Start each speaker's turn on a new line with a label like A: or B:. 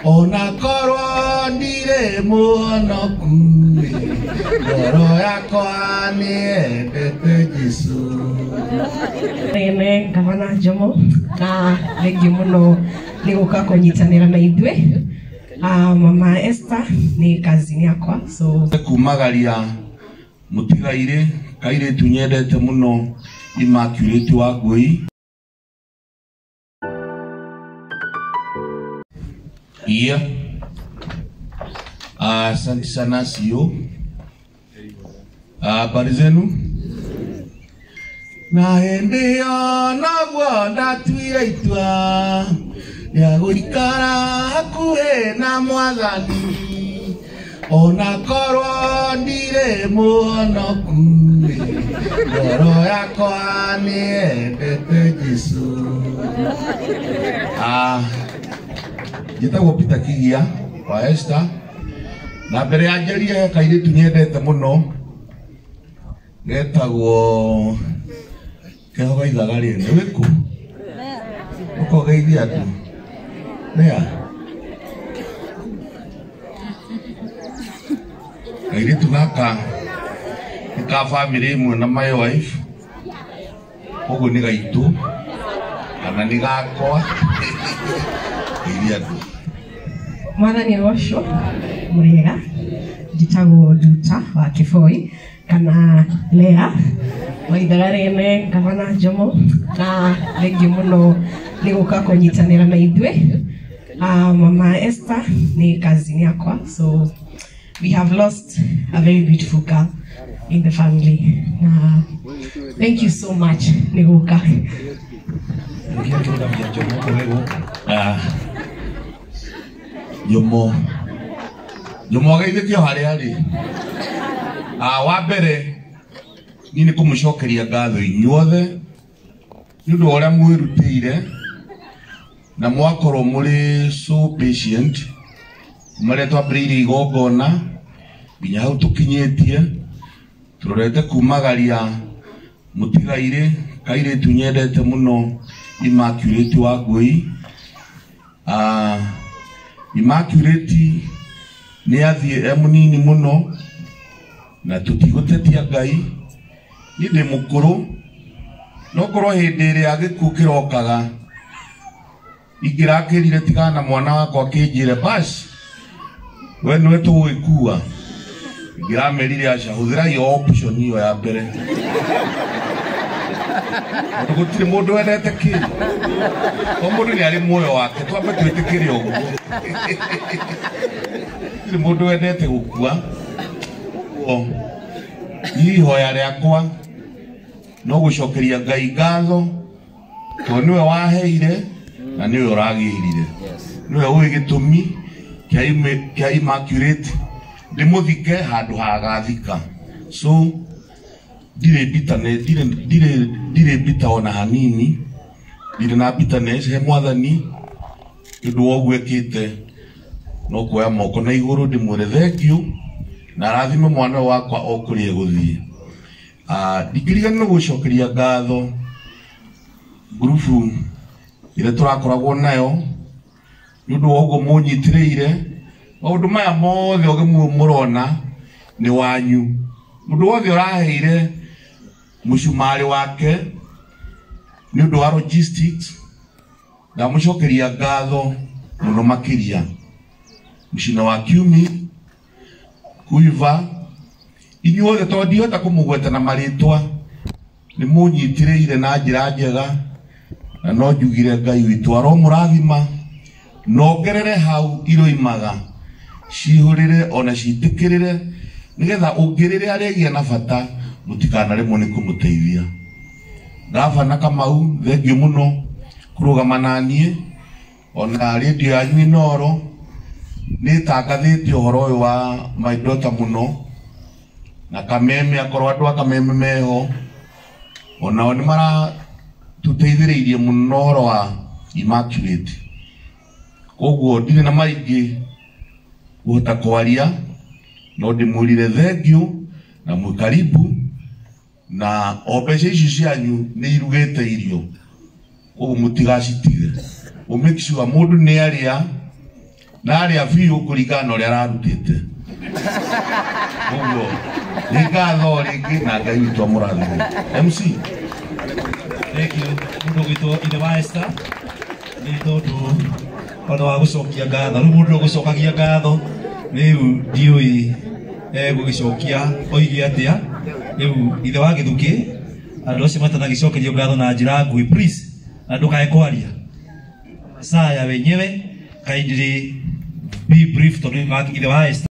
A: ona korwo ndire muonoku ngoro yakwa niendete Jesu.
B: Riene gavana Jomo na lengi muno ni guka kunyitanira na ithwe. Mama Esther ni kazini yakwa, so
A: kumagaria mutigaire kaire tunyendete muno Immaculate wa Ngui. Iya asante sana sio habari zenu na endeyo nagwo ndatwire itwa ya gurikara hakuhe na mwathani ona korwo ndire muonoku ngoro yakwa niendete Jesu. Gitagwo Kigia wa Esther na mbere ya njerie kaire tunyendete muno getagwo kehoga Ithaga Riene wiku uko geithia andu Leah kaire tunaka ka family imwe na my wife ugo ni gaitu kana ni gakwa geithia andu
B: Mwana ni rosho muriega jitago duta wa Kifoi kana Leah wa Ithaga Riene gavana Jomo na lengi muno ni guka kunyitanira na ithwe. Mama Esther ni kazini yakwa, so we have lost a very beautiful girl in the family. Thank you so much ni guka. Jomo Guthekia hari ari wa mbere ni kumucokeria ngatho inyuothe ni undu uria mwirutire na mwakorwo muri so patient kumare twambiriirie igongona nginya hau tukinyitie turorete kumagaria mutigaire kaire tunyendete muno Immaculate wa Ngui. Immaculate ni athie munini muno na tutigutetia Ngai ni ndi mukuru no korwo hindi iri agikuo kirokaga ingirakirire tigana mwana wakwa kinjire bas we nwe tuwikua ingiramerire aca huthira yo option iyo ya mbere gutire mundu wendete ki o mundu ni ari muoyo wake twambe twitikire uguo gutire mundu wendete gukua ihoya riakwa no gucokeria Ngai ngatho to niwe waheire na niwe uragirire niwe uwi gitumi kia Immaculate ndimuthike handu hagathika, so dire bita ona hanini dire na bitterness he mwathani ndu ogwekite no kuoya moko na iguru ndimwire thank you na rathime mwana wakwa okurie guthie. Ndikiriganire no gucokeria ngatho grupu ire turakoragwo nayo ni undu woguo munyitiriire maundu maya mothe ogemwe murona ni wanyu mundu wothe uraheire mucumari wake ni undu wa logistics na mucokeria ngatho muno makiria mucina wa kiumi kuiva inyuothe to ndihota kumugweta na maritwa ni munyitiriire na njira njega na no njugire Ngai witu aro murathima nongerere hau iroimaga cihurire ona citikirire nigetha ungirire aregia na bata mutikanaremwo ni kumuteithia. Gavana Kamau thengiu muno kurugama nanie ona radio yanyu Inoro nitangathite uhoro uyu wa my daughter muno na kameme akorwo andu akameme meho ona ni mara tuteithiriirie muno uhoro wa Immaculate koguo ndire na maingi guhota kwaria no ndimurire thengiu na mwikaribu na obece icio cianyu ni irugite irio koguo mutigacitige make sure mundu ni aria
A: nari afiu kuringana uria ararutite uguo nigatho ringi na Ngai witũ amũrathime. MC
C: thank you mundu gwitũ ithe wa Esther ni tondu ona wa gucokia ngatho riu mundu gucokagia ngatho riu ndiui gugicokia oige atia riu ithe wa Githuki andu acio matanagicokerio ngatho na njira ngui please andu kae kwaria saya wenyewe kindly be brief tondu ithe wa Esther